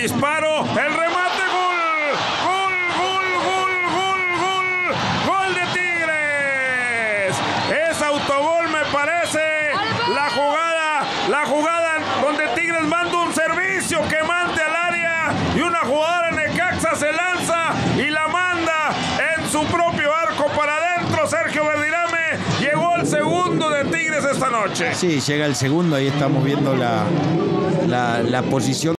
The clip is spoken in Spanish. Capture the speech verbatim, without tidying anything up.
disparo, el remate, gol, gol, gol, gol, gol, gol, gol de Tigres. Es autogol, me parece, la jugada, la jugada donde Tigres manda un servicio quemante al área y una jugadora Necaxa se lanza y la manda en su propio arco para adentro. Sergio Verdirame, llegó el segundo de Tigres esta noche. Sí, llega el segundo, ahí estamos viendo la, la, la posición